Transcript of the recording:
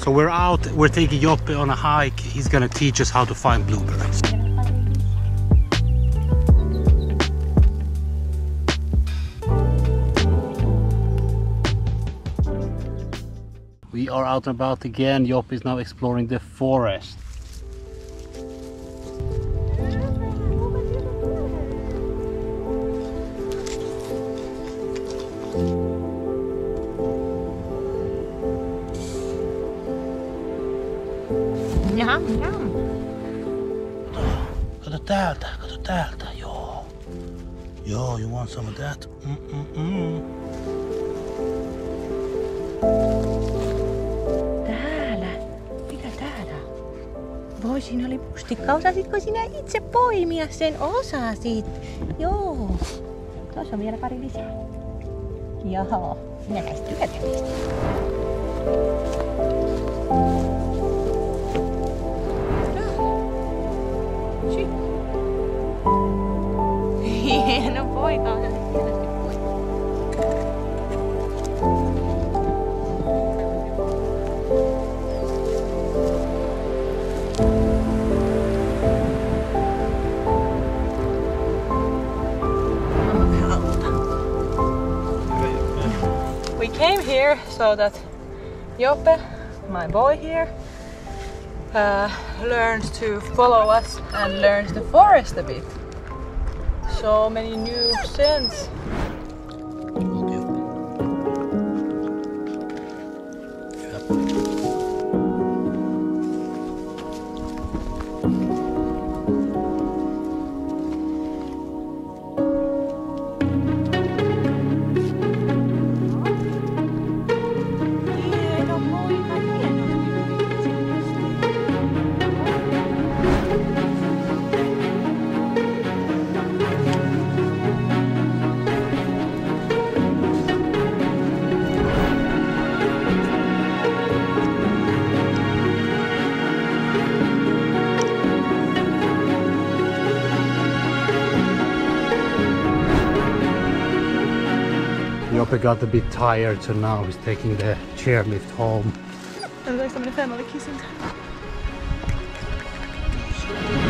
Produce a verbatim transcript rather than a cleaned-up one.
So we're out, we're taking Joppe on a hike. He's gonna teach us how to find blueberries. We are out and about again. Joppe is now exploring the forest. Jam, jam. Kato täältä, kato täältä, joo. Joo, you want some of that? Mm -mm -mm. Täällä? Mitä täällä on? Voi, siinä oli mustikka. Osasitko sinä itse poimia sen? Osasit. Joo. Tuossa on vielä pari lisää. Joo. Minä näistä tykätän niistä. Hieno poika on hienosti poika. We came here so that Joppe, my boy here, uh, learns to follow us and learns the forest a bit. So many new scents. Joppe got a bit tired, so now he's taking the chairlift home. Otetaanko tämmönen family kissing?